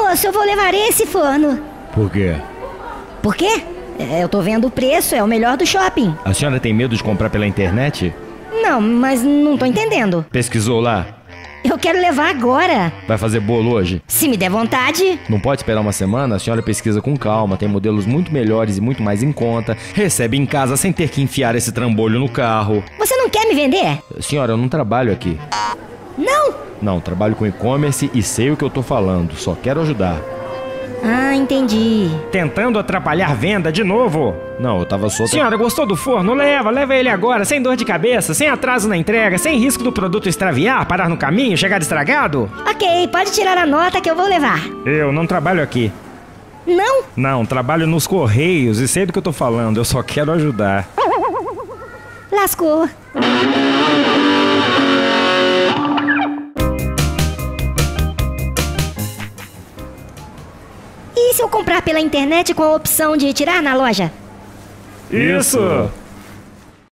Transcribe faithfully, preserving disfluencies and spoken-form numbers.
Moço, eu vou levar esse forno. Por quê? Por quê? É, eu tô vendo o preço, é o melhor do shopping. A senhora tem medo de comprar pela internet? Não, mas não tô entendendo. Pesquisou lá? Eu quero levar agora. Vai fazer bolo hoje? Se me der vontade. Não pode esperar uma semana? A senhora pesquisa com calma, tem modelos muito melhores e muito mais em conta. Recebe em casa sem ter que enfiar esse trambolho no carro. Você não quer me vender? Senhora, eu não trabalho aqui. Não? Não, trabalho com e-commerce e sei o que eu tô falando. Só quero ajudar. Ah, entendi. Tentando atrapalhar venda de novo? Não, eu tava só... Senhora, gostou do forno? Leva, leva ele agora, sem dor de cabeça, sem atraso na entrega, sem risco do produto extraviar, parar no caminho, chegar estragado. Ok, pode tirar a nota que eu vou levar. Eu não trabalho aqui. Não? Não, trabalho nos Correios e sei do que eu tô falando, eu só quero ajudar. Lascou. E se eu comprar pela internet com a opção de tirar na loja? Isso!